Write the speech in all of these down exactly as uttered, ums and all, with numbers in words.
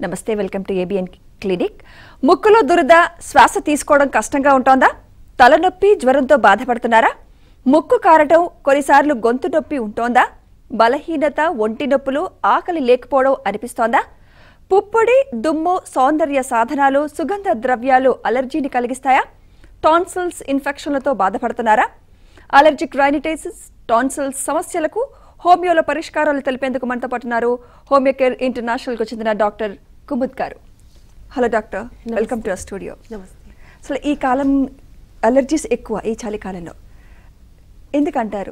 నమస్తే, welcome to ABN clinic. ముక్కులో దురద, శ్వాస తీసుకోవడం కష్టంగా ఉంటోందా? తలనొప్పి, జ్వరంతో బాధపడుతున్నారా? ముక్కు కారటం, కొన్నిసార్లు గొంతు నొప్పి ఉంటోందా? బలహీనత, ఒంటి నొప్పులు, ఆకలి లేకపోవడం అనిపిస్తోందా? పుప్పొడి, దుమ్ము, సౌందర్య సాధనాలు, సుగంధ ద్రవ్యాలు అలర్జీని కలిగిస్తాయా? టాన్సిల్స్ ఇన్ఫెక్షన్లతో బాధపడుతున్నారా? అలర్జిక్ రైనిటైటిస్, టాన్సిల్స్ సమస్యలకు హోమియోలో పరిష్కారాలు తెలిపేందుకు మనతో పాటున్నారు హోమియో కేర్ ఇంటర్నేషనల్కు చెందిన డాక్టర్ కుముద్ గారు. Hello doctor, welcome to our studio. నమస్తే. అసలు ఈ కాలం అలర్జీస్ ఎక్కువ, ఈ చలికాలంలో ఎందుకంటారు?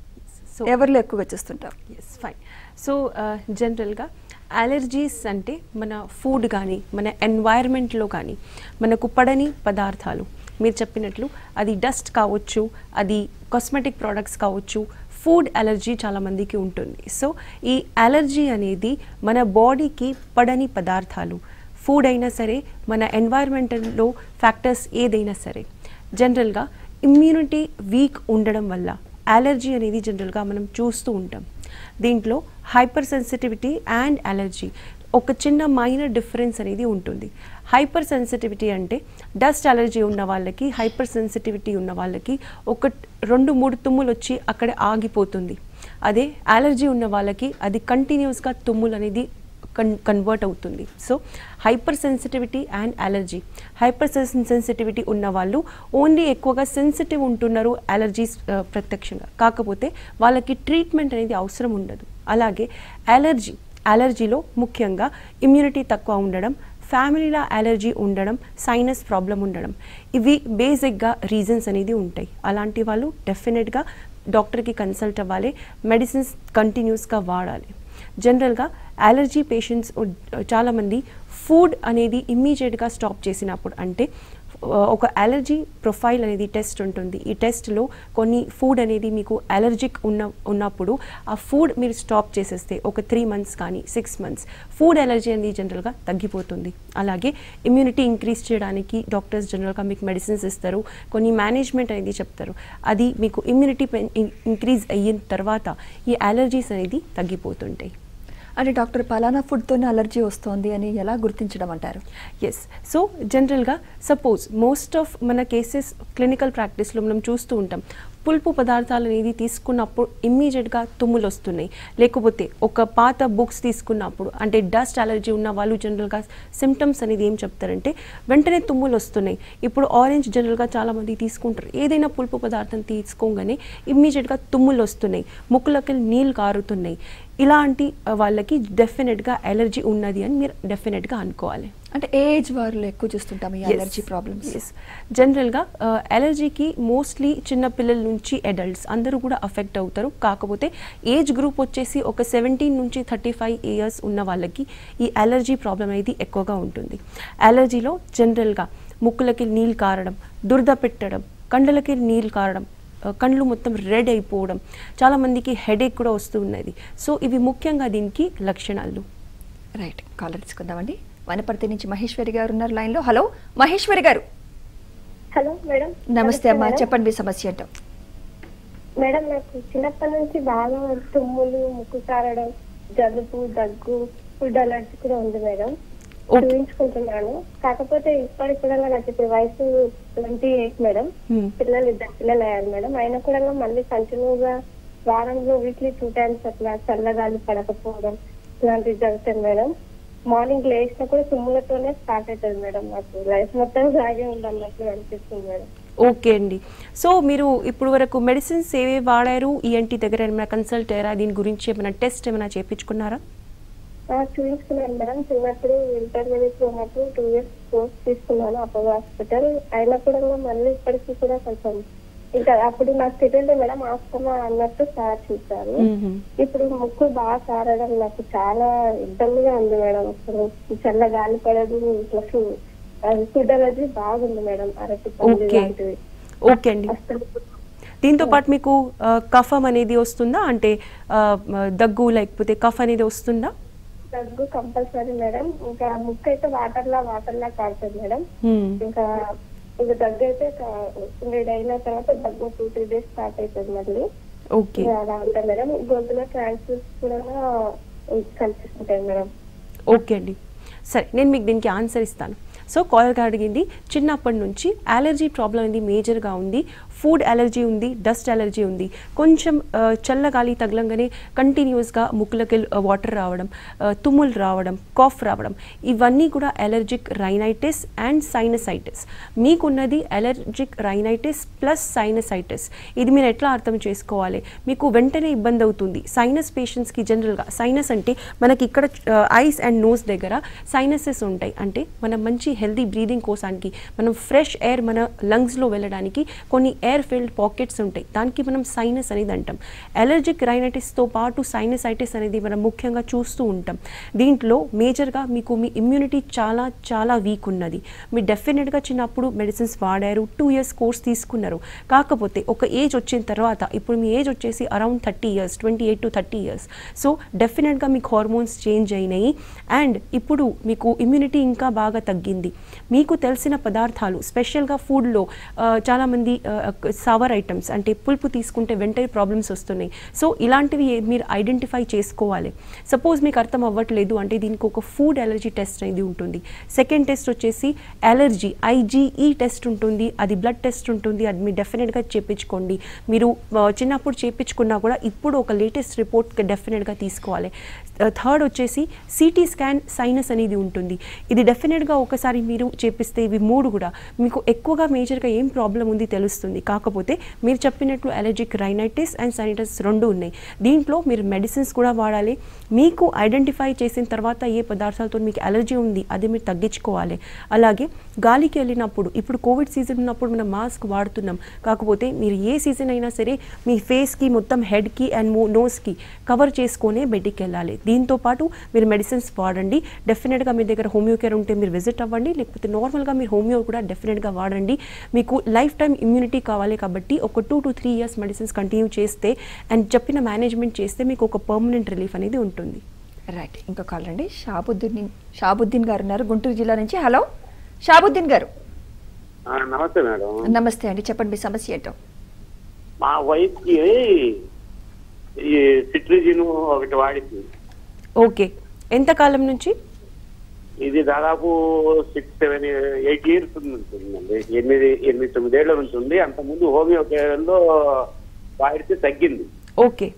సో ఎవరిలో ఎక్కువ వచ్చేస్తుంటారు? Yes, fine. సో జనరల్గా అలర్జీస్ అంటే మన ఫుడ్ కానీ, మన ఎన్వైర్న్మెంట్లో కానీ మనకు పడని పదార్థాలు, మీరు చెప్పినట్లు అది డస్ట్ కావచ్చు, అది కాస్మెటిక్ ప్రోడక్ట్స్ కావచ్చు, ఫుడ్ అలర్జీ చాలామందికి ఉంటుంది. సో ఈ అలర్జీ అనేది మన బాడీకి పడని పదార్థాలు, ఫుడ్ అయినా సరే, మన ఎన్వైర్న్మెంటల్లో ఫ్యాక్టర్స్ ఏదైనా సరే, జనరల్గా ఇమ్యూనిటీ వీక్ ఉండడం వల్ల అలర్జీ అనేది జనరల్గా మనం చూస్తూ ఉంటాం. దీంట్లో హైపర్ సెన్సిటివిటీ అండ్ అలర్జీ ఒక చిన్న మైనర్ డిఫరెన్స్ అనేది ఉంటుంది. హైపర్ సెన్సిటివిటీ అంటే డస్ట్ అలర్జీ ఉన్న వాళ్ళకి, హైపర్ సెన్సిటివిటీ ఉన్న వాళ్ళకి ఒక రెండు మూడు తుమ్ములు వచ్చి అక్కడ ఆగిపోతుంది. అదే అలర్జీ ఉన్న వాళ్ళకి అది కంటిన్యూస్గా తుమ్ములు అనేది కన్ కన్వర్ట్ అవుతుంది. So hyper sensitivity and allergy, hyper sensitivity ఉన్న వాళ్ళు ఓన్లీ ఎక్కువగా సెన్సిటివ్ ఉంటున్నారు అలర్జీస్ ప్రత్యక్షంగా, కాకపోతే వాళ్ళకి ట్రీట్మెంట్ అనేది అవసరం ఉండదు. అలాగే అలర్జీ అలర్జీలో ముఖ్యంగా ఇమ్యూనిటీ తక్కువ ఉండడం, ఫ్యామిలీలో అలర్జీ ఉండడం, సైనస్ ప్రాబ్లం ఉండడం, ఇవి బేసిక్గా రీజన్స్ అనేది ఉంటాయి. అలాంటి వాళ్ళు డెఫినెట్గా డాక్టర్కి కన్సల్ట్ అవ్వాలి, మెడిసిన్స్ కంటిన్యూస్గా వాడాలి. జనరల్గా అలర్జీ పేషెంట్స్ చాలామంది ఫుడ్ అనేది ఇమ్మీడియట్గా స్టాప్ చేసినప్పుడు, అంటే ఒక అలర్జీ ప్రొఫైల్ అనేది టెస్ట్ ఉంటుంది. ఈ టెస్ట్లో కొన్ని ఫుడ్ అనేది మీకు అలర్జిక్ ఉన్న ఉన్నప్పుడు ఆ ఫుడ్ మీరు స్టాప్ చేసేస్తే ఒక త్రీ మంత్స్ కానీ సిక్స్ మంత్స్ ఫుడ్ అలర్జీ అనేది జనరల్గా తగ్గిపోతుంది. అలాగే ఇమ్యూనిటీ ఇంక్రీజ్ చేయడానికి డాక్టర్స్ జనరల్గా మీకు మెడిసిన్స్ ఇస్తారు, కొన్ని మేనేజ్మెంట్ అనేది చెప్తారు. అది మీకు ఇమ్యూనిటీ ఇంక్రీజ్ అయిన తర్వాత ఈ అలర్జీస్ అనేది తగ్గిపోతుంటాయి. అంటే డాక్టర్, పలానా ఫుడ్తోనే అలర్జీ వస్తుంది అని ఎలా గుర్తించడం అంటారు? ఎస్, సో జనరల్గా సపోజ్ మోస్ట్ ఆఫ్ మన కేసెస్ క్లినికల్ ప్రాక్టీస్లో మనం చూస్తూ ఉంటాం, పులుపు పదార్థాలు అనేది తీసుకున్నప్పుడు ఇమ్మీడియట్గా తుమ్ములు వస్తున్నాయి, లేకపోతే ఒక పాత బుక్స్ తీసుకున్నప్పుడు, అంటే డస్ట్ అలర్జీ ఉన్న వాళ్ళు జనరల్గా సిమ్టమ్స్ అనేది ఏం చెప్తారంటే వెంటనే తుమ్ములు వస్తున్నాయి. ఇప్పుడు ఆరెంజ్ జనరల్గా చాలామంది తీసుకుంటారు, ఏదైనా పులుపు పదార్థం తీసుకోగానే ఇమ్మీడియట్గా తుమ్ములు వస్తున్నాయి, ముక్కులకి నీళ్ళు కారుతున్నాయి. ఇలాంటి వాళ్ళకి డెఫినెట్గా అలర్జీ ఉన్నది అని మీరు డెఫినెట్గా అనుకోవాలి. అంటే ఏజ్ వారిలో ఎక్కువ చూస్తుంటాం ఈ అలర్జీ ప్రాబ్లమ్స్. ఎస్, జనరల్గా అలర్జీకి మోస్ట్లీ చిన్న పిల్లల నుంచి అడల్ట్స్ అందరూ కూడా అఫెక్ట్ అవుతారు. కాకపోతే ఏజ్ గ్రూప్ వచ్చేసి ఒక సెవెంటీన్ నుంచి థర్టీ ఫైవ్ ఇయర్స్ ఉన్న వాళ్ళకి ఈ అలర్జీ ప్రాబ్లం అనేది ఎక్కువగా ఉంటుంది. అలర్జీలో జనరల్గా ముక్కులకి నీళ్ళు కారడం, దురద పెట్టడం, కండ్లకి నీళ్ళు కారడం, కళ్ళు మొత్తం రెడ్ అయిపోవడం, చాలామందికి హెడేక్ కూడా వస్తూ ఉన్నది. సో ఇవి ముఖ్యంగా దీనికి లక్షణాలు. రైట్, కాలర్ తీసుకుందామండి. వనపర్తి నుంచి మహేశ్వరి గారు ఉన్నారు లైన్లో. హలో మహేశ్వరి గారు. Hello madam. నమస్తే అమ్మా, చెప్పండి మీ సమస్య ఏంటో. మేడం, నాకు చిన్నప్పటి నుంచి బాగా తుమ్ములు, ముక్కు కారడం, జలుబు, దగ్గు, ఫుడ్ అలర్జీ కూడా ఉంది మేడం. చూపించుకుంటున్నాను. కాకపోతే ఇప్పటికి కూడా నాకు ఇప్పుడు వయసు ట్వంటీ ఎయిట్ మేడం. పిల్లలు ఇద్దరు పిల్లలు అయ్యారు మేడం. అయినా కూడా మళ్ళీ కంటిన్యూగా వారంలో వీక్లీ టూ టైమ్స్ అట్లా చల్లగాలి పడకపోవడం ఇలాంటివి జరుగుతుంది మేడం. మార్నింగ్ లేచినా కూడా తుమ్ములతోనే స్టార్ట్ అవుతుంది మేడం. నాకు లైఫ్ మొత్తం సాగే ఉందన్నట్లు అనిపిస్తుంది మేడం. ఓకే అండి. సో మీరు ఇప్పుడు వరకు మెడిసిన్స్ ఏవే వాడారు? ఈఎన్టీ దగ్గర ఏమైనా కన్సల్ట్ అయ్యారా? దీని గురించి ఏమైనా టెస్ట్ ఏమైనా చేయించుకున్నారా? చూపించుకున్నాను మేడం. చిన్నప్పుడు ఇంటర్మీడియట్ ఉన్నప్పుడు టూ ఇయర్స్ కోర్స్ తీసుకున్నాను అపోలో హాస్పిటల్. అయినా కూడా మళ్ళీ ఇప్పటికీ కూడా కొంచెం ఇంకా అప్పుడు నాకు తెలియదు మేడం, ఆస్తమా అన్నట్టు సార్ చూశారు. ఇప్పుడు ముక్కు బాగా కారడం నాకు చాలా ఇబ్బందిగా ఉంది మేడం. అసలు చల్ల గాలి పడదు, ప్లస్ ఫుడ్ అలర్జీ బాగుంది మేడం. అరటి పండు లాంటివి. ఓకే అండి. దీంతో పాటు మీకు కఫం అనేది వస్తుందా? అంటే దగ్గు లేకపోతే కఫ్ అనేది వస్తుందా? దగ్గు కంపల్సరీ మేడం. ఇంకా ముక్కు అయితే వాటర్ లా వాటర్ లా కారుతుంది మేడం. ఇంకా ఇంకా దగ్గు అయితే వేడి అయిన తర్వాత దగ్గు టూ త్రీ డేస్ స్టార్ట్ అవుతుంది మళ్ళీ. ఓకే, అలా ఉంటుంది మేడం. గొంతులో ట్రాన్స్ఫర్స్ కూడా కనిపిస్తుంటాయి మేడం. ఓకే అండి. సరే నేను మీకు దీనికి ఆన్సర్ ఇస్తాను. సో కాలర్గా అడిగింది చిన్నప్పటి నుంచి అలర్జీ ప్రాబ్లం అనేది మేజర్గా ఉంది, ఫుడ్ అలర్జీ ఉంది, డస్ట్ అలర్జీ ఉంది, కొంచెం చల్లగాలి తగలంగానే కంటిన్యూస్గా ముక్కులకి వాటర్ రావడం, తుమ్ములు రావడం, కాఫ్ రావడం, ఇవన్నీ కూడా అలర్జిక్ రైనైటిస్ అండ్ సైనసైటిస్. మీకున్నది అలర్జిక్ రైనైటిస్ ప్లస్ సైనసైటిస్. ఇది మీరు ఎట్లా అర్థం చేసుకోవాలి? మీకు వెంటనే ఇబ్బంది అవుతుంది. సైనస్ పేషెంట్స్కి జనరల్గా సైనస్ అంటే మనకి ఇక్కడ ఐస్ అండ్ నోస్ దగ్గర సైనసెస్ ఉంటాయి. అంటే మనం మంచి హెల్దీ బ్రీదింగ్ కోసానికి, మనం ఫ్రెష్ ఎయిర్ మన లంగ్స్లో వెళ్ళడానికి కొన్ని ఎయిర్ ఫిల్డ్ పాకెట్స్ ఉంటాయి. దానికి మనం సైనస్ అనేది అంటాం. అలర్జిక్ రైనైటిస్తో పాటు సైనసైటిస్ అనేది మనం ముఖ్యంగా చూస్తూ ఉంటాం. దీంట్లో మేజర్గా మీకు మీ ఇమ్యూనిటీ చాలా చాలా వీక్ ఉన్నది. మీరు డెఫినెట్గా చిన్నప్పుడు మెడిసిన్స్ వాడారు, టూ ఇయర్స్ కోర్స్ తీసుకున్నారు. కాకపోతే ఒక ఏజ్ వచ్చిన తర్వాత, ఇప్పుడు మీ ఏజ్ వచ్చేసి around thirty years twenty eight to thirty years so డెఫినెట్గా మీకు హార్మోన్స్ చేంజ్ అయినాయి అండ్ ఇప్పుడు మీకు ఇమ్యూనిటీ ఇంకా బాగా తగ్గింది. మీకు తెలిసిన పదార్థాలు స్పెషల్గా ఫుడ్లో చాలామంది సవర్ ఐటమ్స్ అంటే పులుపు తీసుకుంటే వెంటనే ప్రాబ్లమ్స్ వస్తున్నాయి. సో ఇలాంటివి మీరు ఐడెంటిఫై చేసుకోవాలి. సపోజ్ మీకు అర్థం అవ్వట్లేదు అంటే దీనికి ఒక ఫుడ్ అలర్జీ టెస్ట్ అనేది ఉంటుంది. సెకండ్ టెస్ట్ వచ్చేసి అలర్జీ ఐజీఈ టెస్ట్ ఉంటుంది, అది బ్లడ్ టెస్ట్ ఉంటుంది. అది మీరు డెఫినెట్గా చేయించుకోండి. మీరు చిన్నప్పుడు చేయించుకున్నా కూడా ఇప్పుడు ఒక లేటెస్ట్ రిపోర్ట్ డెఫినెట్గా తీసుకోవాలి. థర్డ్ వచ్చేసి సిటీ స్కాన్ సైనస్ అనేది ఉంటుంది. ఇది డెఫినెట్గా ఒకసారి మీరు చేపిస్తే ఇవి మూడు కూడా మీకు ఎక్కువగా మేజర్గా ఏం ప్రాబ్లం ఉంది తెలుస్తుంది. కాకపోతే మీరు చెప్పినట్లు అలర్జిక్ రైనైటిస్ అండ్ సైనటిస్ రెండు ఉన్నాయి. దీంట్లో మీరు మెడిసిన్స్ కూడా వాడాలి. మీకు ఐడెంటిఫై చేసిన తర్వాత ఏ పదార్థాలతో మీకు అలర్జీ ఉంది అది మీరు తగ్గించుకోవాలి. అలాగే గాలికి వెళ్ళినప్పుడు, ఇప్పుడు కోవిడ్ సీజన్ ఉన్నప్పుడు మనం మాస్క్ వాడుతున్నాం. కాకపోతే మీరు ఏ సీజన్ అయినా సరే మీ ఫేస్కి మొత్తం హెడ్కి అండ్ నోస్కి కవర్ చేసుకునే బయటికి వెళ్ళాలి. దీంతో పాటు మీరు మెడిసిన్స్ వాడండి. డెఫినెట్గా మీ దగ్గర హోమియో కేర్ ఉంటే మీరు విజిట్ అవ్వండి, లేకపోతే నార్మల్గా మీరు హోమియో కూడా డెఫినెట్గా వాడండి. మీకు లైఫ్ టైం ఇమ్యూనిటీ కావాలి కాబట్టి ఒక two to three years medicines continue చేస్తే అండ్ చెప్పిన మేనేజ్మెంట్ చేస్తే మీకు ఒక పర్మనెంట్ రిలీఫ్ అనేది ఉంటుంది. రైట్. ఇంకో కాల్ అండి. షాబుద్దీన్ షాబుద్దీన్ గారు ఉన్నారు గుంటూరు జిల్లా నుంచి. హలో షాబుద్దీన్ గారు. నమస్తే మేడం. నమస్తే అండి, చెప్పండి మీ సమస్య ఏంటో. మా వైఫ్ కి ఈ సిట్రిజిన్ ఒకటి వాడింది. ఓకే, ఎంత కాలం నుంచి? ఇది దాదాపు సిక్స్ సెవెన్ ఎయిట్ ఇయర్స్ ఉంటుందండి. ఎనిమిది ఎనిమిది తొమ్మిదేళ్ల నుంచి ఉంది. అంతకుముందు హోమియో కేర్లో వాడితే తగ్గింది. ఓకే.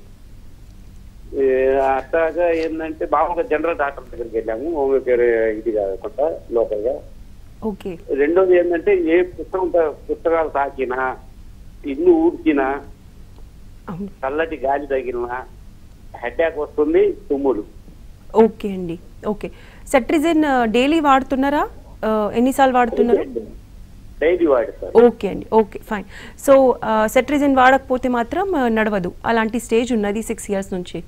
అట్లాగా ఏంటంటే బాగా జనరల్ డాక్టర్ దగ్గరికి వెళ్ళాము, హోమియో కేర్ ఇది కాకుండా లోకల్ గా. ఓకే. రెండోది ఏంటంటే ఏ పుస్తకం పుస్తకాలు తాకినా, ఇల్లు ఊడ్చినా, చల్లటి గాలి తగిలినా హెడ్ఏక్ వస్తుంది, తుమ్ములు. ఓకే అండి. ఓకే. సెట్రిజిన్ డైలీ వాడుతున్నారా? ఎన్నిసార్లు వాడుతున్నారు? డైలీ వాడతారు. ఓకే అండి. Okay, fine. సో సెట్రిజిన్ వాడకపోతే మాత్రం నడవదు, అలాంటి స్టేజ్ ఉన్నది సిక్స్ ఇయర్స్ నుంచి.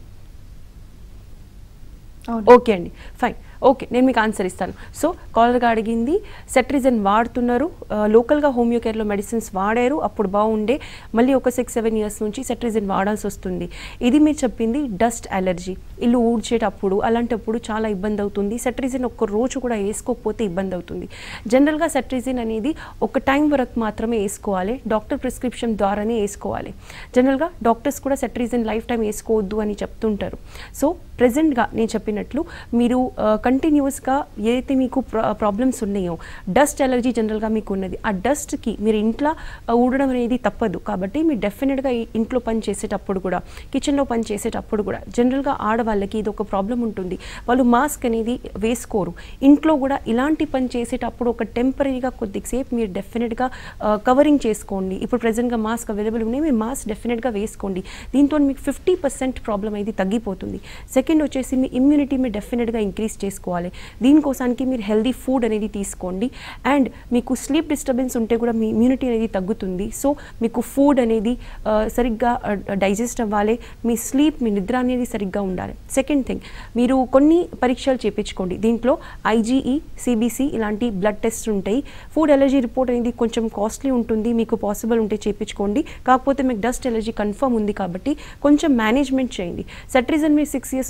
ఓకే అండి, ఫైన్. ఓకే, నేను మీకు ఆన్సర్ ఇస్తాను. సో కాలర్గా అడిగింది సెట్రిజిన్ వాడుతున్నారు, లోకల్గా హోమియో కేర్లో మెడిసిన్స్ వాడారు, అప్పుడు బాగుండే, మళ్ళీ ఒక సిక్స్ సెవెన్ ఇయర్స్ నుంచి సెట్రిజిన్ వాడాల్సి వస్తుంది. ఇది మీరు చెప్పింది డస్ట్ అలర్జీ, ఇల్లు ఊడ్చేటప్పుడు అలాంటప్పుడు చాలా ఇబ్బంది అవుతుంది. సెట్రిజిన్ ఒక్క రోజు కూడా వేసుకోకపోతే ఇబ్బంది అవుతుంది. జనరల్గా సెట్రిజిన్ అనేది ఒక టైం వరకు మాత్రమే వేసుకోవాలి, డాక్టర్ ప్రిస్క్రిప్షన్ ద్వారానే వేసుకోవాలి. జనరల్గా డాక్టర్స్ కూడా సెట్రిజిన్ లైఫ్ టైం వేసుకోవద్దు అని చెప్తుంటారు. సో ప్రెజెంట్గా నేను చెప్పినట్లు మీరు కంటిన్యూస్గా ఏదైతే మీకు ప్రాబ్లమ్స్ ఉన్నాయో, డస్ట్ అలర్జీ జనరల్గా మీకు ఉన్నది, ఆ డస్ట్కి మీరు ఇంట్లో ఊడడం అనేది తప్పదు. కాబట్టి మీరు డెఫినెట్గా ఇంట్లో పని చేసేటప్పుడు కూడా, కిచెన్లో పని చేసేటప్పుడు కూడా జనరల్గా ఆడవాళ్ళకి ఇది ఒక ప్రాబ్లం ఉంటుంది, వాళ్ళు మాస్క్ అనేది వేసుకోరు. ఇంట్లో కూడా ఇలాంటి పని చేసేటప్పుడు ఒక టెంపరీగా కొద్దిసేపు మీరు డెఫినెట్గా కవరింగ్ చేసుకోండి. ఇప్పుడు ప్రెజెంట్గా మాస్క్ అవైలబుల్ ఉన్నాయి, మీరు మాస్క్ డెఫినెట్గా వేసుకోండి. దీంతో మీకు ఫిఫ్టీ పర్సెంట్ ప్రాబ్లం అనేది తగ్గిపోతుంది. సెకండ్ వచ్చేసి మీ ఇమ్యూనిటీ మీరు డెఫినెట్గా ఇంక్రీజ్ చేసుకోవాలి. దీనికోసానికి మీరు హెల్దీ ఫుడ్ అనేది తీసుకోండి. అండ్ మీకు స్లీప్ డిస్టర్బెన్స్ ఉంటే కూడా మీ ఇమ్యూనిటీ అనేది తగ్గుతుంది. సో మీకు ఫుడ్ అనేది సరిగ్గా డైజెస్ట్ అవ్వాలి, మీ స్లీప్ మీ నిద్ర అనేది సరిగ్గా ఉండాలి. సెకండ్ థింగ్, మీరు కొన్ని పరీక్షలు చేయించుకోండి. దీంట్లో ఐజీఈ, సిబిసి ఇలాంటి బ్లడ్ టెస్ట్ ఉంటాయి. ఫుడ్ అలర్జీ రిపోర్ట్ అనేది కొంచెం కాస్ట్లీ ఉంటుంది, మీకు పాసిబుల్ ఉంటే చేయించుకోండి. కాకపోతే మీకు డస్ట్ అలర్జీ కన్ఫర్మ్ ఉంది కాబట్టి కొంచెం మేనేజ్మెంట్ చేయండి. సెట్రిజిన్ మీరు సిక్స్ ఇయర్స్ నుంచి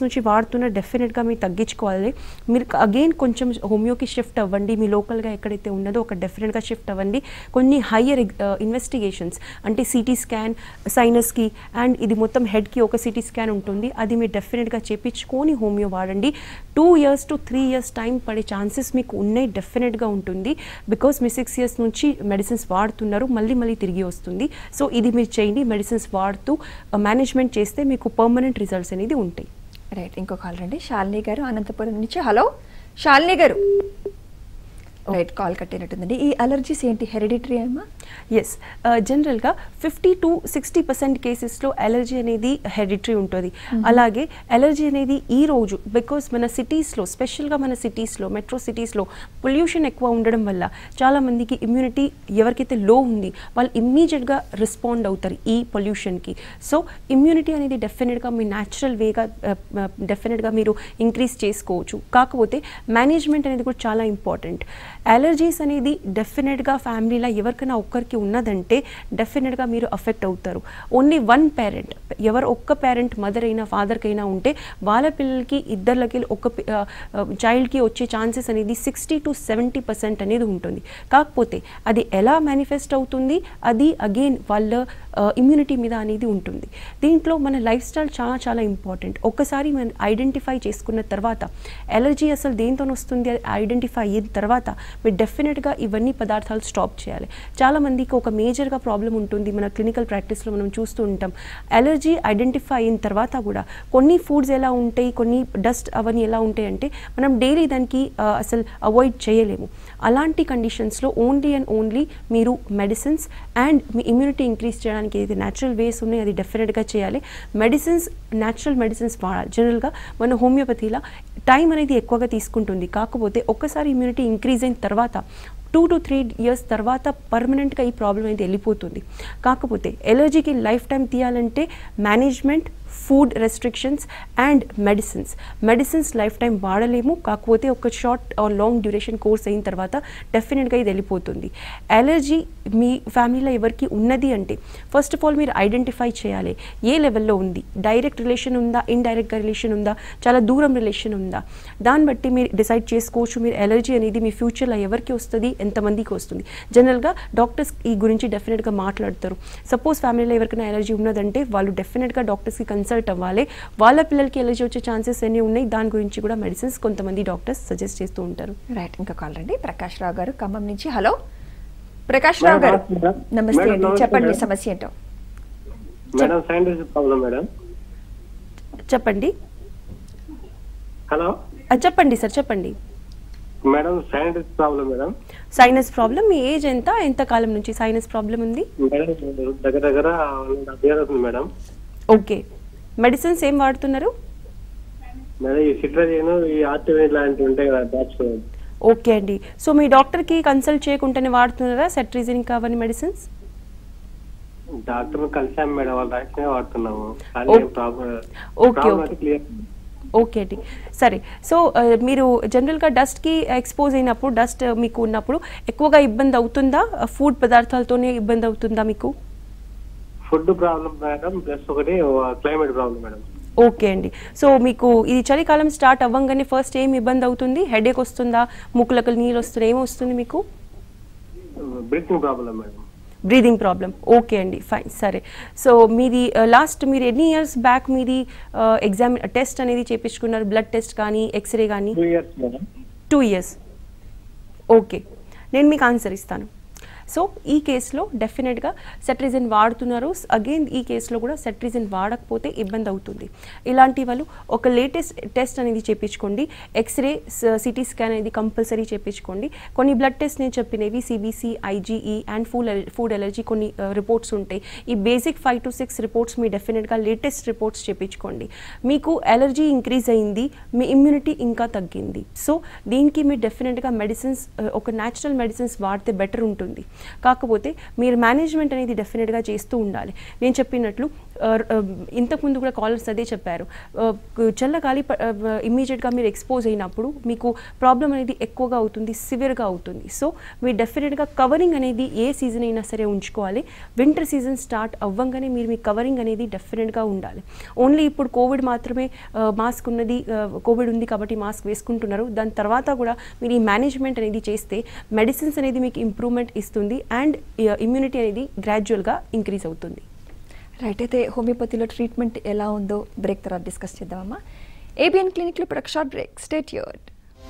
నుంచి వాడుతున్న డెఫినెట్గా మీరు తగ్గించుకోవాలి. మీరు అగైన్ కొంచెం హోమియోకి షిఫ్ట్ అవ్వండి. మీ లోకల్గా ఎక్కడైతే ఉన్నదో ఒక డెఫినెట్గా షిఫ్ట్ అవ్వండి. కొన్ని హయ్యర్ ఇన్వెస్టిగేషన్స్ అంటే సిటీ స్కాన్ సైనస్కి అండ్ ఇది మొత్తం హెడ్కి ఒక సిటీ స్కాన్ ఉంటుంది, అది మీరు డెఫినెట్గా చేపించుకొని హోమియో వాడండి. Two years to three years time పడే ఛాన్సెస్ మీకు ఉన్నాయి, డెఫినెట్గా ఉంటుంది. బికాస్ మీ సిక్స్ ఇయర్స్ నుంచి మెడిసిన్స్ వాడుతున్నారు, మళ్ళీ మళ్ళీ తిరిగి వస్తుంది. సో ఇది మీరు చేయండి, మెడిసిన్స్ వాడుతూ మేనేజ్మెంట్ చేస్తే మీకు పర్మనెంట్ రిజల్ట్స్ అనేది ఉంటాయి. రైట్, ఇంకో కాల్ రండి. శాలిని గారు అనంతపురం నుంచి. హలో శాలిని గారు. రైట్, కాల్ కట్టినట్టుందండి. ఈ అలర్జీస్ ఏంటి, హెరిడిటరీ ఏమా? ఎస్, జనరల్గా ఫిఫ్టీ టు సిక్స్టీ పర్సెంట్ కేసెస్లో అలర్జీ అనేది హెరిడిటరీ ఉంటుంది. అలాగే అలర్జీ అనేది ఈ రోజు బికాస్ మన సిటీస్లో స్పెషల్గా మన సిటీస్లో మెట్రో సిటీస్లో పొల్యూషన్ ఎక్కువ ఉండడం వల్ల చాలామందికి ఇమ్యూనిటీ ఎవరికైతే లో ఉంది వాళ్ళు ఇమ్మీడియట్గా రెస్పాండ్ అవుతారు ఈ పొల్యూషన్కి. సో ఇమ్యూనిటీ అనేది డెఫినెట్గా మీ న్యాచురల్ వేగా డెఫినెట్గా మీరు ఇంక్రీజ్ చేసుకోవచ్చు. కాకపోతే మేనేజ్మెంట్ అనేది కూడా చాలా ఇంపార్టెంట్. అలర్జీస్ అనేది డెఫినెట్గా ఫ్యామిలీలో ఎవరికైనా ఒక్కరికి ఉన్నదంటే డెఫినెట్గా మీరు అఫెక్ట్ అవుతారు. ఓన్లీ వన్ పేరెంట్, ఎవరు ఒక్క పేరెంట్ మదర్ అయినా ఫాదర్కి అయినా ఉంటే వాళ్ళ పిల్లలకి ఇద్దరులకి ఒక చైల్డ్కి వచ్చే ఛాన్సెస్ అనేది సిక్స్టీ టు సెవెంటీ పర్సెంట్ అనేది ఉంటుంది. కాకపోతే అది ఎలా మేనిఫెస్ట్ అవుతుంది అది అగైన్ వాళ్ళ ఇమ్యూనిటీ మీద అనేది ఉంటుంది. దీంట్లో మన లైఫ్ స్టైల్ చాలా చాలా ఇంపార్టెంట్. ఒక్కసారి మనం ఐడెంటిఫై చేసుకున్న తర్వాత అలర్జీ అసలు దేంతో వస్తుంది ఐడెంటిఫై అయిన తర్వాత మీరు డెఫినెట్గా ఇవన్నీ పదార్థాలు స్టాప్ చేయాలి. చాలామందికి ఒక మేజర్గా ప్రాబ్లం ఉంటుంది, మన క్లినికల్ ప్రాక్టీస్లో మనం చూస్తూ ఉంటాం. అలర్జీ ఐడెంటిఫై అయిన తర్వాత కూడా కొన్ని ఫుడ్స్ ఎలా ఉంటాయి, కొన్ని డస్ట్ అవన్నీ ఎలా ఉంటాయి అంటే మనం డైలీ దానికి అసలు అవాయిడ్ చేయలేము. అలాంటి కండిషన్స్లో ఓన్లీ అండ్ ఓన్లీ మీరు మెడిసిన్స్ అండ్ మీ ఇమ్యూనిటీ ఇంక్రీజ్ చేయడానికి ఏదైతే న్యాచురల్ వేస్ ఉన్నాయో అది డెఫినెట్గా చేయాలి. మెడిసిన్స్ న్యాచురల్ మెడిసిన్స్ వాడాలి. జనరల్గా మన హోమియోపతిలో టైం అనేది ఎక్కువగా తీసుకుంటుంది. కాకపోతే ఒక్కసారి ఇమ్యూనిటీ ఇంక్రీజ్ అయిన తర్వాత టూ టు త్రీ ఇయర్స్ తర్వాత పర్మనెంట్గా ఈ ప్రాబ్లం అనేది వెళ్ళిపోతుంది. కాకపోతే ఎలర్జీకి లైఫ్ టైం తీయాలంటే management, food restrictions and medicines medicines life time వాడలేము. కాకపోతే ఒక short or long duration course అయిన తర్వాత డెఫినెట్గా ఇది వెళ్ళిపోతుంది. అలర్జీ మీ ఫ్యామిలీలో ఎవరికి ఉన్నది అంటే ఫస్ట్ ఆఫ్ ఆల్ మీరు ఐడెంటిఫై చేయాలి ఏ లెవెల్లో ఉంది, డైరెక్ట్ రిలేషన్ ఉందా, ఇండైరెక్ట్గా రిలేషన్ ఉందా, చాలా దూరం రిలేషన్ ఉందా, దాన్ని బట్టి మీరు డిసైడ్ చేసుకోవచ్చు మీరు అలర్జీ అనేది మీ ఫ్యూచర్లో ఎవరికి వస్తుంది, ఎంతమందికి వస్తుంది. జనరల్గా డాక్టర్స్ ఈ గురించి డెఫినెట్గా మాట్లాడతారు. సపోజ్ ఫ్యామిలీలో ఎవరికైనా అలర్జీ ఉన్నదంటే వాళ్ళు డెఫినెట్గా డాక్టర్స్కి కన్సల్ట్ అవ్వాలి. వాళ్ళ పిల్లలకి ఎలర్జీ వచ్చే ఛాన్సెస్ ఎన్ని ఉన్నాయి దాని గురించి కూడా మెడిసిన్స్ కొంతమంది డాక్టర్స్ సజెస్ట్ చేస్తూ ఉంటారు. రైట్, ఇంకా కాల్ రండి. ప్రకాష్ రావు గారు ఖమ్మం నుంచి. హలో ప్రకాష్ రావు గారు. నమస్తే అండి, చెప్పండి సమస్య ఏంటో. Madam scientist problem madam. చెప్పండి. హలో చెప్పండి సార్, చెప్పండి. Madam scientist problem madam. Sinus problem. మీ ఏజ్ ఎంత, ఎంత కాలం నుంచి సైనస్ ప్రాబ్లం ఉంది? మేడం దగ్గర దగ్గర అవుతుంది మేడం. ఓకే, మెడిసిన్స్ ఏం వాడుతున్నారు? మేడం ఈ సిట్రజిన్, ఈ ఆర్టివేట్ లాంటివి ఉంటాయి కదా డ్రగ్స్. ఓకే అండి, సో మీ డాక్టర్కి కన్సల్ట్ చేయకుండానే వాడుతున్నారా సెట్రిజిన్ కావని మెడిసిన్స్? డాక్టర్ కలిసాం మేడం, వాళ్ళు రాసినే వాడుతున్నాము. ఓకే ఓకే ఓకే అండి, సరే. సో మీరు జనరల్గా డస్ట్కి ఎక్స్పోజ్ అయినప్పుడు, డస్ట్ మీకు ఉన్నప్పుడు ఎక్కువగా ఇబ్బంది అవుతుందా? ఫుడ్ పదార్థాలతోనే ఇబ్బంది అవుతుందా మీకు? ఫుడ్ ప్రాబ్లం మేడం, ప్లస్ ఒకటి క్లైమేట్ ప్రాబ్లం మేడం. ఓకే అండి, సో మీకు ఇది చలికాలం స్టార్ట్ అవ్వగానే ఫస్ట్ ఏం ఇబ్బంది అవుతుంది? హెడేక్ వస్తుందా, ముక్కులకు నీళ్ళు వస్తుందా, ఏమి వస్తుంది మీకు? Breathing problem madam. Breathing problem. Okay అండి, ఫైన్, సరే. సో మీది లాస్ట్ మీరు ఎన్ని ఇయర్స్ బ్యాక్ మీది ఎగ్జామ్ టెస్ట్ అనేది చేయించుకున్నారు, బ్లడ్ టెస్ట్ కానీ ఎక్స్రే కానీ? Two years madam. Two years okay, నేను మీకు ఆన్సర్ ఇస్తాను. సో ఈ కేసులో డెఫినెట్గా సెట్రిజిన్ వాడుతున్నారు. అగైన్ ఈ కేసులో కూడా సెట్రిజిన్ వాడకపోతే ఇబ్బంది అవుతుంది. ఇలాంటి వాళ్ళు ఒక లేటెస్ట్ టెస్ట్ అనేది చేయించుకోండి. ఎక్స్రే, సిటీ స్కాన్ అనేది కంపల్సరీ చేయించుకోండి. కొన్ని బ్లడ్ టెస్ట్ నేను చెప్పినవి CBC, IgE and food food allergy కొన్ని రిపోర్ట్స్ ఉంటాయి. ఈ basic five to six reports మీ డెఫినెట్గా లేటెస్ట్ రిపోర్ట్స్ చేయించుకోండి. మీకు అలర్జీ ఇంక్రీజ్ అయింది, మీ ఇమ్యూనిటీ ఇంకా తగ్గింది. సో దీనికి మీరు డెఫినెట్గా మెడిసిన్స్, ఒక న్యాచురల్ మెడిసిన్స్ వాడితే బెటర్ ఉంటుంది. కాకపోతే మీరు మేనేజ్మెంట్ అనేది డెఫినెట్గా చేస్తూ ఉండాలి. నేను చెప్పినట్లు ఇంతకుముందు కూడా కాలర్స్ అదే చెప్పారు, చల్లగాలి ఇమ్మీడియట్గా మీరు ఎక్స్పోజ్ అయినప్పుడు మీకు ప్రాబ్లం అనేది ఎక్కువగా అవుతుంది, సివియర్గా అవుతుంది. సో మీరు డెఫినెట్గా కవరింగ్ అనేది ఏ సీజన్ అయినా సరే ఉంచుకోవాలి. వింటర్ సీజన్ స్టార్ట్ అవ్వంగానే మీరు మీ కవరింగ్ అనేది డెఫినెట్గా ఉండాలి. ఓన్లీ ఇప్పుడు కోవిడ్ మాత్రమే మాస్క్ ఉన్నది, కోవిడ్ ఉంది కాబట్టి మాస్క్ వేసుకుంటున్నారు, దాని తర్వాత కూడా మీరు ఈ మేనేజ్మెంట్ అనేది చేస్తే మెడిసిన్స్ అనేది మీకు ఇంప్రూవ్మెంట్ ఇస్తుంది అండ్ ఇమ్యూనిటీ అనేది గ్రాడ్యువల్గా ఇంక్రీజ్ అవుతుంది. రైట్, అయితే హోమియోపతిలో ట్రీట్మెంట్ ఎలా ఉందో బ్రేక్ తర్వాత డిస్కస్ చేద్దామమ్మా. ఏబిఎన్ క్లినిక్లో ఇప్పుడు ఒక short break, stay tuned.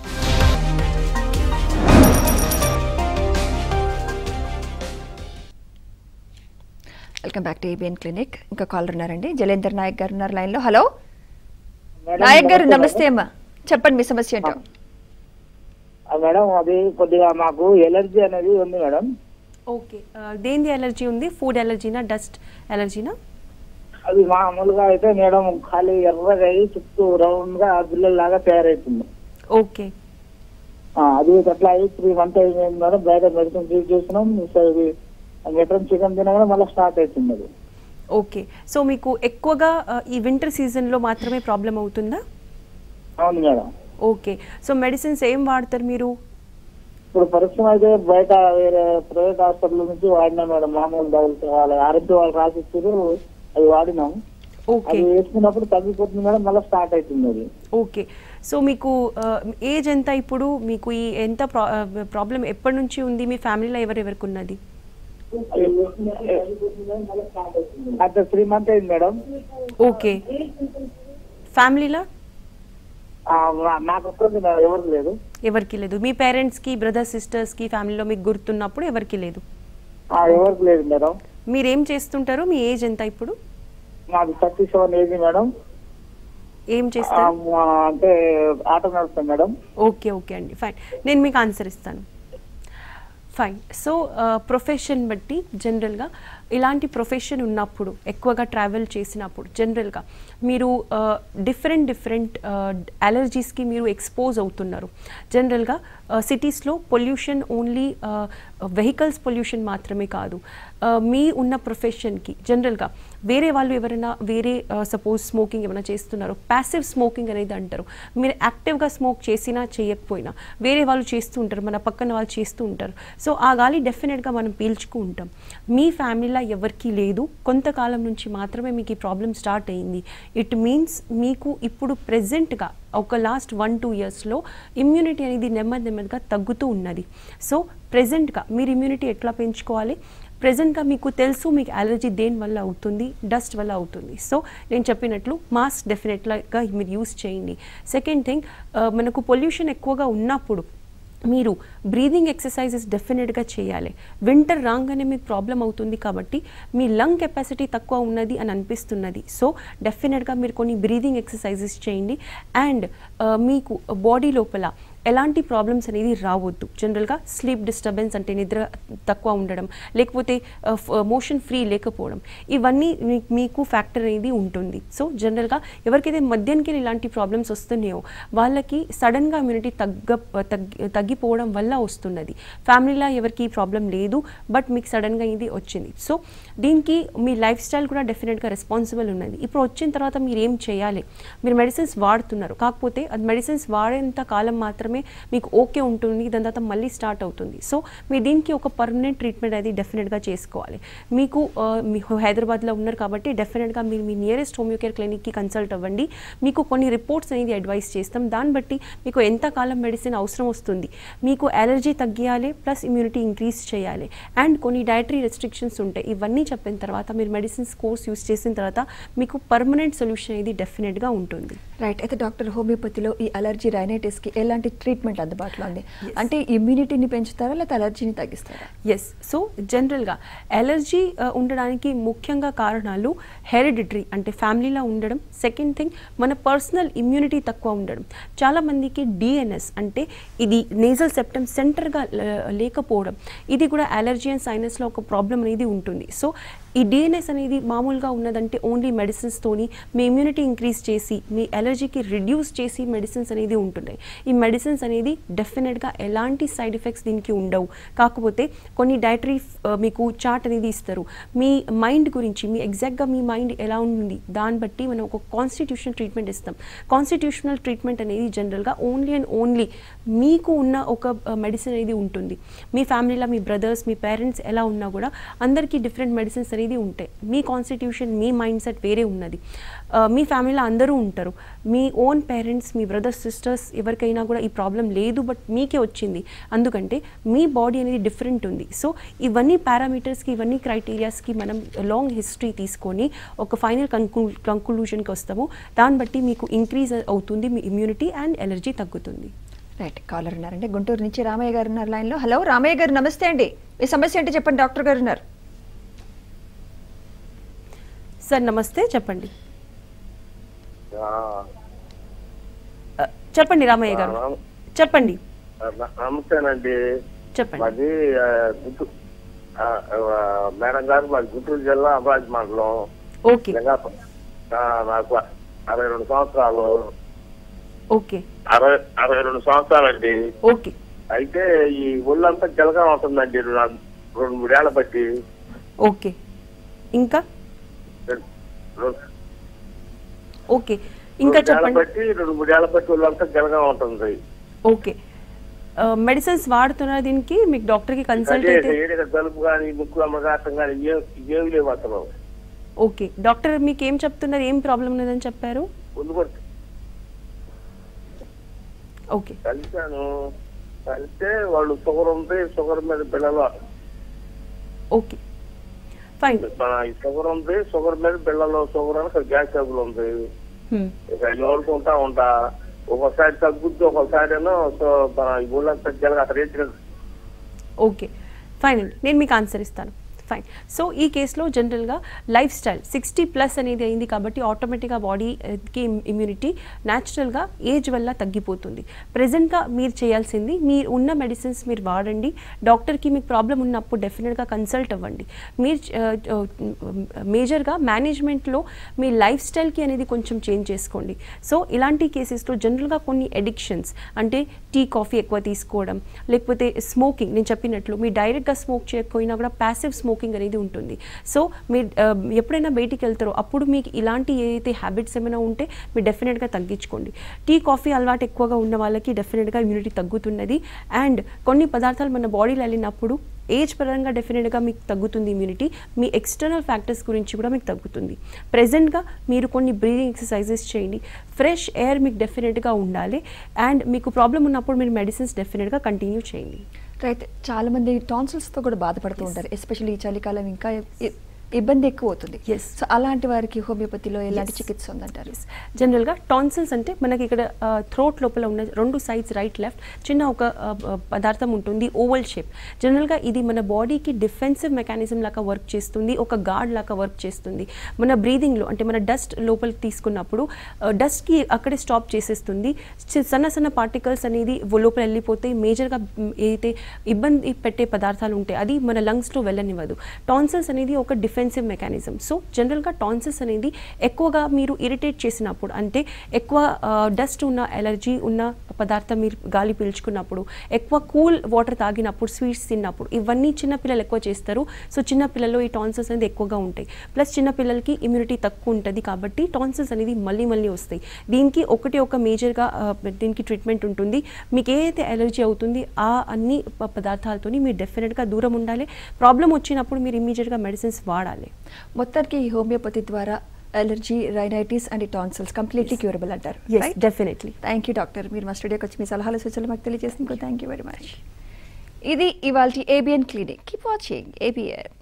Welcome back to ABN clinic. ఇంకా కాలర్ ఉన్నారండి, జలేందర్ నాయక్ గారు ఉన్నారు లైన్లో. హలో నాయక్ గారు, నమస్తే అమ్మా, చెప్పండి మీ సమస్య ఏంటో. మేడం అది కొద్దిగా మాకు ఎలర్జీ అనేది ఉంది మేడం. ఓకే, దేని ఎలర్జీ ఉంది? ఫుడ్ ఎలర్జీనా, డస్ట్ ఎలర్జీనా? అది మామూలుగా అయితే మేడం ఖాళీ ఎర్రగా అయ్యి చుట్టూ రౌండ్ గా బిల్లలాగా తయారైతుంది. ఓకే, అది అట్లా అయ్యి త్రీ మంత్ అయిపోయింది మేడం. బయట మెడిసిన్ యూజ్ చేసినాం, మెట్రన్ చికెన్ తినగానే మళ్ళీ స్టార్ట్ అవుతుంది అది. ఓకే, సో మీకు ఎక్కువగా ఈ వింటర్ సీజన్లో మాత్రమే ప్రాబ్లం అవుతుందా? అవును మేడం. ఓకే, సో మెడిసిన్స్ ఏం వాడతారు మీరు? ఇప్పుడు పరిశ్రమ అయితే బయట వేరే ప్రైవేట్ హాస్పిటల్ నుంచి వాడినా మేడం. మామూలు డబ్బులు వాళ్ళ ఆరోగ్య వాళ్ళు రాసిచ్చారు, అది వాడినాం. ఓకే, అది వేసుకున్నప్పుడు తగ్గిపోతుంది మేడం, మళ్ళీ స్టార్ట్ అవుతుంది అది. ఓకే, సో మీకు ఏజ్ ఎంత ఇప్పుడు? మీకు ఈ ఎంత ప్రాబ్లం ఎప్పటి నుంచి ఉంది? మీ ఫ్యామిలీలో ఎవరెవరికి ఉన్నది? అంటే త్రీ మంత్ అయింది మేడం. ఓకే, ఫ్యామిలీలో నాకు ఎవరికి లేదు. ఎవరికి లేదు? మీ పేరెంట్స్కి, బ్రదర్స్, సిస్టర్స్కి, ఫ్యామిలీలో మీకు గుర్తున్నప్పుడు ఎవరికి లేదు? ఎవరికి లేదు మేడం. మీరేం చేస్తుంటారు? మీ ఏజ్ ఎంత ఇప్పుడు? మాది థర్టీ సెవెన్ ఏజ్ మేడం. ఏం చేస్తారు? అంటే ఆటో నడుస్తాం మేడం. ఓకే ఓకే అండి, ఫైన్, నేను మీకు ఆన్సర్ ఇస్తాను. ఫైన్, సో ప్రొఫెషన్ బట్టి జనరల్గా ఇలాంటి ప్రొఫెషన్ ఉన్నప్పుడు, ఎక్కువగా ట్రావెల్ చేసినప్పుడు జనరల్గా మీరు డిఫరెంట్ డిఫరెంట్ అలర్జీస్కి మీరు ఎక్స్పోజ్ అవుతున్నారు. జనరల్గా సిటీస్లో పొల్యూషన్ ఓన్లీ వెహికల్స్ పొల్యూషన్ మాత్రమే కాదు, మీ ఉన్న ప్రొఫెషన్కి జనరల్గా వేరే వాళ్ళు ఎవరైనా వేరే సపోజ్ స్మోకింగ్ ఏమైనా చేస్తున్నారు, ప్యాసివ్ స్మోకింగ్ అనేది అంటారు. మీరు యాక్టివ్గా స్మోక్ చేసినా చేయకపోయినా వేరే వాళ్ళు చేస్తూ ఉంటారు, మన పక్కన వాళ్ళు చేస్తూ ఉంటారు. సో ఆ గాలి డెఫినెట్గా మనం పీల్చుకు ఉంటాం. మీ ఫ్యామిలీలో ఎవరికి లేదు, కొంతకాలం నుంచి మాత్రమే మీకు ఈ ప్రాబ్లం స్టార్ట్ అయింది. ఇట్ మీన్స్ మీకు ఇప్పుడు ప్రెజెంట్గా ఒక లాస్ట్ వన్ టూ ఇయర్స్లో ఇమ్యూనిటీ అనేది నెమ్మది నెమ్మదిగా తగ్గుతూ ఉన్నది. సో ప్రెజెంట్గా మీరు ఇమ్యూనిటీ ఎట్లా పెంచుకోవాలి? ప్రెజెంట్గా మీకు తెలుసు మీకు అలర్జీ దేని వల్ల అవుతుంది, డస్ట్ వల్ల అవుతుంది. సో నేను చెప్పినట్లు మాస్క్ డెఫినెట్గా మీరు యూస్ చేయండి. సెకండ్ థింగ్, మనకు పొల్యూషన్ ఎక్కువగా ఉన్నప్పుడు మీరు బ్రీదింగ్ ఎక్సర్సైజెస్ డెఫినెట్గా చేయాలి. వింటర్ రాగానే మీకు ప్రాబ్లం అవుతుంది కాబట్టి మీ లంగ్ కెపాసిటీ తక్కువ ఉన్నది అని అనిపిస్తున్నది. సో డెఫినెట్గా మీరు కొన్ని బ్రీదింగ్ ఎక్సర్సైజెస్ చేయండి. అండ్ మీకు బాడీ లోపల ఎలాంటి ప్రాబ్లమ్స్ అనేది రావద్దు. జనరల్గా స్లీప్ డిస్టర్బెన్స్ అంటే నిద్ర తక్కువ ఉండడం, లేకపోతే మోషన్ ఫ్రీ లేకపోవడం, ఇవన్నీ మీకు ఫ్యాక్టర్ అనేది ఉంటుంది. సో జనరల్గా ఎవరికైతే మధ్యానికి ఇలాంటి ప్రాబ్లమ్స్ వస్తున్నాయో వాళ్ళకి సడన్గా ఇమ్యూనిటీ తగ్గ తగ్గిపోవడం వల్ల వస్తున్నది. ఫ్యామిలీలో ఎవరికి ప్రాబ్లం లేదు, బట్ మీకు సడన్గా ఇది వచ్చింది. సో దీనికి మీ లైఫ్ స్టైల్ కూడా డెఫినెట్గా రెస్పాన్సిబుల్ ఉన్నది. ఇప్పుడు వచ్చిన తర్వాత మీరు ఏం చేయాలి? మీరు మెడిసిన్స్ వాడుతున్నారు, కాకపోతే అది మెడిసిన్స్ వాడేంత కాలం మాత్రమే మీకు ఓకే ఉంటుంది, దాని తర్వాత మళ్ళీ స్టార్ట్ అవుతుంది. సో మీరు దీనికి ఒక పర్మనెంట్ ట్రీట్మెంట్ అది డెఫినెట్గా చేసుకోవాలి. మీకు మీ హైదరాబాద్లో ఉన్నారు కాబట్టి డెఫినెట్గా మీరు మీ నియరెస్ట్ హోమియో కేర్ క్లినిక్కి కన్సల్ట్ అవ్వండి. మీకు కొన్ని రిపోర్ట్స్ అనేది అడ్వైస్ చేస్తాం. దాన్ని బట్టి మీకు ఎంతకాలం మెడిసిన్ అవసరం వస్తుంది, మీకు అలర్జీ తగ్గియాలి ప్లస్ ఇమ్యూనిటీ ఇంక్రీజ్ చేయాలి, అండ్ కొన్ని డైటరీ రెస్ట్రిక్షన్స్ ఉంటాయి. ఇవన్నీ చెప్పిన తర్వాత మీరు మెడిసిన్స్ కోర్స్ యూస్ చేసిన తర్వాత మీకు పర్మనెంట్ సొల్యూషన్ అనేది డెఫినెట్గా ఉంటుంది. రైట్, అయితే డాక్టర్ హోమియోపతిలో ఈ అలర్జీ రైనైటిస్కి ఎలాంటి ట్రీట్మెంట్ అందుబాటులో ఉంది? అంటే ఇమ్యూనిటీని పెంచుతారా లేకపోతే అలర్జీని తగ్గిస్తారా? ఎస్, సో జనరల్గా అలర్జీ ఉండడానికి ముఖ్యంగా కారణాలు హెరిడిటరీ అంటే ఫ్యామిలీలో ఉండడం, సెకండ్ థింగ్ మన పర్సనల్ ఇమ్యూనిటీ తక్కువ ఉండడం. చాలామందికి డిఎన్ఎస్ అంటే ఇది నేజల్ సెప్టమ్ సెంటర్గా లేకపోవడం, ఇది కూడా అలర్జీ అండ్ సైనస్లో ఒక ప్రాబ్లం అనేది ఉంటుంది. సో ఈ డిఎన్ఎస్ అనేది మామూలుగా ఉన్నదంటే ఓన్లీ మెడిసిన్స్తోని మీ ఇమ్యూనిటీ ఇంక్రీజ్ చేసి మీ ఎలర్జీకి రిడ్యూస్ చేసి మెడిసిన్స్ అనేది ఉంటున్నాయి. ఈ మెడిసిన్స్ అనేది డెఫినెట్గా ఎలాంటి సైడ్ ఎఫెక్ట్స్ దీనికి ఉండవు. కాకపోతే కొన్ని డైటరీ మీకు చార్ట్ అనేది ఇస్తారు. మీ మైండ్ గురించి మీ ఎగ్జాక్ట్గా మీ మైండ్ ఎలా ఉంది దాన్ని బట్టి మనం ఒక కాన్స్టిట్యూషనల్ ట్రీట్మెంట్ ఇస్తాం. కాన్స్టిట్యూషనల్ ట్రీట్మెంట్ అనేది జనరల్గా ఓన్లీ అండ్ ఓన్లీ మీకు ఉన్న ఒక మెడిసిన్ అనేది ఉంటుంది. మీ ఫ్యామిలీలో మీ బ్రదర్స్ మీ పేరెంట్స్ ఎలా ఉన్నా కూడా అందరికీ డిఫరెంట్ మెడిసిన్స్ అనేది ఉంటాయి. మీ కాన్స్టిట్యూషన్ మీ మైండ్ సెట్ వేరే ఉన్నది. మీ ఫ్యామిలీలో అందరూ ఉంటారు. మీ ఓన్ పేరెంట్స్ మీ బ్రదర్స్ సిస్టర్స్ ఎవరికైనా కూడా ఈ ప్రాబ్లం లేదు బట్ మీకే వచ్చింది. అందుకంటే మీ బాడీ అనేది డిఫరెంట్ ఉంది. సో ఇవన్నీ పారామీటర్స్కి ఇవన్నీ క్రైటీరియాస్కి మనం లాంగ్ హిస్టరీ తీసుకొని ఒక ఫైనల్ కంక్లూ కంక్లూజన్కి వస్తాము. దాన్ని బట్టి మీకు ఇంక్రీజ్ అవుతుంది మీ ఇమ్యూనిటీ అండ్ ఎలర్జీ తగ్గుతుంది. రైట్, కాలర్ ఉన్నారంటే గుంటూరు నుంచి రామయ్య గారు ఉన్నారు లైన్లో. హలో రామయ్య గారు, నమస్తే అండి. మీ సమస్య ఏంటి చెప్పండి, డాక్టర్ గారు ఉన్నారు. సార్ నమస్తే, చెప్పండి చెప్పండి రామయ్య గారు చెప్పండి. నమస్తేనండి. చెప్పండి. మాది గుంటూరు మేడం గారు, మాది గుంటూరు జిల్లా అమరాజ్ మండలం. ఓకే. నాకు అరవై రెండు సంవత్సరాలు. ఓకే. అరవై అరవై రెండు సంవత్సరాలండి. ఓకే. అయితే ఈ ఒళ్ళంతా జలగా ఉంటుందండి రెండు మూడేళ్ల బట్టి. ఓకే. ఇంకా ఓకే ఇంకా చెప్పండి. బట్టి రెండు మూడేళ్ల బట్టి ఒళ్ళంతా జలగా ఉంటుంది. ఓకే. మెడిసిన్స్ వాడుతున్నారు దీనికి? మీకు డాక్టర్ కి కన్సల్ట్ అయితే జలుబు కానీ ముక్కు అమ్మగాటం కానీ ఏమి లేవు అసలు. ఓకే. డాక్టర్ మీకు ఏం చెప్తున్నారు, ఏం ప్రాబ్లం ఉన్నదని చెప్పారు? ఓకే. కలిసాను, కలిస్తే వాళ్ళు షుగర్ ఉంది, షుగర్ మీద పిల్లలు. Okay fine. షుగర్ ఉంది, షుగర్ మీద పిల్లలు, షుగర్ అని గ్యాస్ ట్రబుల్ ఉంది. ఇక నోడుకుంటా ఉంటా, ఒకసారి తగ్గుద్ది, ఒకసారి ఏమో ఊళ్ళంతా జరగ అక్కడ. ఓకే ఫైన్ అండి, నేను మీకు ఆన్సర్ ఇస్తాను. ఫైన్. సో ఈ కేసులో జనరల్గా లైఫ్ స్టైల్ సిక్స్టీ ప్లస్ అనేది అయింది కాబట్టి ఆటోమేటిక్గా బాడీకి ఇమ్యూనిటీ న్యాచురల్గా ఏజ్ వల్ల తగ్గిపోతుంది. ప్రజెంట్గా మీరు చేయాల్సింది మీరు ఉన్న మెడిసిన్స్ మీరు వాడండి. డాక్టర్కి మీకు ప్రాబ్లం ఉన్నప్పుడు డెఫినెట్గా కన్సల్ట్ అవ్వండి. మీరు మేజర్గా మేనేజ్మెంట్లో మీ లైఫ్ స్టైల్కి అనేది కొంచెం చేంజ్ చేసుకోండి. సో ఇలాంటి కేసెస్లో జనరల్గా కొన్ని ఎడిక్షన్స్ అంటే టీ కాఫీ ఎక్కువ తీసుకోవడం, లేకపోతే స్మోకింగ్, నేను చెప్పినట్లు మీరు డైరెక్ట్గా స్మోక్ చేయకపోయినా కూడా ప్యాసివ్ స్మోకింగ్ అనేది ఉంటుంది. సో మీరు ఎప్పుడైనా బయటికి వెళ్తారో అప్పుడు మీకు ఇలాంటి ఏదైతే హ్యాబిట్స్ ఏమైనా ఉంటే మీరు డెఫినెట్గా తగ్గించుకోండి. టీ కాఫీ అలవాటు ఎక్కువగా ఉన్న వాళ్ళకి డెఫినెట్గా ఇమ్యూనిటీ తగ్గుతున్నది. అండ్ కొన్ని పదార్థాలు మన బాడీలో వెళ్ళినప్పుడు ఏజ్ పరంగా డెఫినెట్గా మీకు తగ్గుతుంది ఇమ్యూనిటీ. మీ ఎక్స్టర్నల్ ఫ్యాక్టర్స్ గురించి కూడా మీకు తగ్గుతుంది. ప్రెజెంట్గా మీరు కొన్ని బ్రీదింగ్ ఎక్సర్సైజెస్ చేయండి. ఫ్రెష్ ఎయిర్ మీకు డెఫినెట్గా ఉండాలి. అండ్ మీకు ప్రాబ్లం ఉన్నప్పుడు మీరు మెడిసిన్స్ డెఫినెట్గా కంటిన్యూ చేయండి. రైట్, చాలా మంది టాన్సిల్స్తో కూడా బాధపడుతూ ఉంటారు. ఎస్పెషల్లీ ఈ చలికాలం ఇంకా ఇబ్బంది ఎక్కువ అవుతుంది. ఎస్. సో అలాంటి వారికి హోమియోపతిలో ఎలాంటి చికిత్స ఉందంటారు? జనరల్గా టాన్సిల్స్ అంటే మనకి ఇక్కడ థ్రోట్ లోపల ఉన్న రెండు సైడ్స్ రైట్ లెఫ్ట్ చిన్న ఒక పదార్థం ఉంటుంది, ఓవల్ షేప్. జనరల్గా ఇది మన బాడీకి డిఫెన్సివ్ మెకానిజం లాగా వర్క్ చేస్తుంది, ఒక గార్డ్ లాగా వర్క్ చేస్తుంది. మన బ్రీదింగ్లో అంటే మన డస్ట్ లోపలికి తీసుకున్నప్పుడు డస్ట్కి అక్కడే స్టాప్ చేసేస్తుంది. సన్న సన్న పార్టికల్స్ అనేది లోపల వెళ్ళిపోతాయి. మేజర్గా ఏదైతే ఇబ్బంది పెట్టే పదార్థాలు ఉంటాయి అది మన లంగ్స్లో వెళ్ళనివ్వదు. టాన్సిల్స్ అనేది ఒక డిఫెన్స్ డిఫెన్సివ్ మెకానిజం. సో జనరల్గా టాన్సిల్స్ అనేది ఎక్కువగా మీరు ఇరిటేట్ చేసినప్పుడు అంటే ఎక్కువ డస్ట్ ఉన్న ఎలర్జీ ఉన్న పదార్థం మీరు గాలి పీల్చుకున్నప్పుడు, ఎక్కువ కూల్ వాటర్ తాగినప్పుడు, స్వీట్స్ తిన్నప్పుడు, ఇవన్నీ చిన్నపిల్లలు ఎక్కువ చేస్తారు. సో చిన్నపిల్లల్లో ఈ టాన్సిల్స్ అనేది ఎక్కువగా ఉంటాయి. ప్లస్ చిన్నపిల్లలకి ఇమ్యూనిటీ తక్కువ ఉంటుంది కాబట్టి టాన్సిల్స్ అనేది మళ్ళీ మళ్ళీ వస్తాయి. దీనికి ఒకటి ఒక మేజర్గా దీనికి ట్రీట్మెంట్ ఉంటుంది. మీకు ఏదైతే ఎలర్జీ అవుతుంది ఆ అన్ని పదార్థాలతో మీరు డెఫినెట్గా దూరం ఉండాలి. ప్రాబ్లం వచ్చినప్పుడు మీరు ఇమీడియట్గా మెడిసిన్స్ వాడాలి. మొత్తానికి ఈ హోమియోపతి ద్వారా allergy, rhinitis and tonsils completely curable అంటారు. డెఫినెట్లీ. థ్యాంక్ యూ డాక్టర్, మీరు మా స్టూడియోకి వచ్చి మీ సలహాలు సూచనలు మాకు తెలియజేసినందుకు థ్యాంక్ యూ వెరీ మచ్. ఇది ఇవాల్టి ABN clinic. Keep watching ABN.